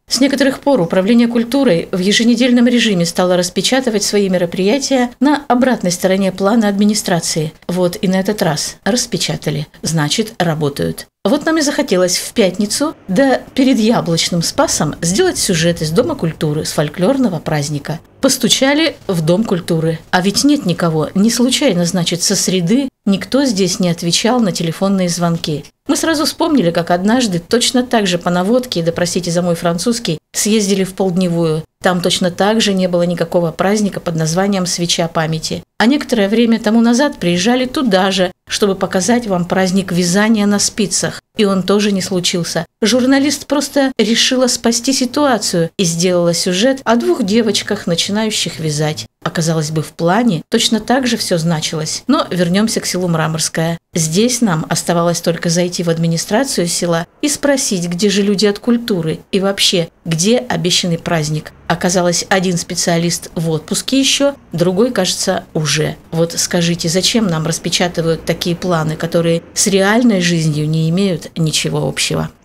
С некоторых пор Управление культурой в еженедельном режиме стало распечатывать свои мероприятия на обратной стороне плана администрации. Вот и на этот раз распечатали. Значит, работают. Вот нам и захотелось в пятницу, да перед Яблочным Спасом, сделать сюжет из Дома культуры, с фольклорного праздника. Постучали в Дом культуры. А ведь нет никого, не случайно, значит, со среды никто здесь не отвечал на телефонные звонки. Мы сразу вспомнили, как однажды точно так же по наводке, да простите за мой французский, съездили в Полдневую. Там точно так же не было никакого праздника под названием «Свеча памяти». А некоторое время тому назад приезжали туда же, чтобы показать вам праздник вязания на спицах. И он тоже не случился. Журналист просто решила спасти ситуацию и сделала сюжет о 2 девочках, начинающих вязать. Оказалось бы, в плане точно так же все значилось. Но вернемся к селу Мраморское. Здесь нам оставалось только зайти в администрацию села и спросить, где же люди от культуры и вообще, где обещанный праздник. Оказалось, один специалист в отпуске еще, другой, кажется, уже. Вот скажите, зачем нам распечатывают такие планы, которые с реальной жизнью не имеют ничего общего?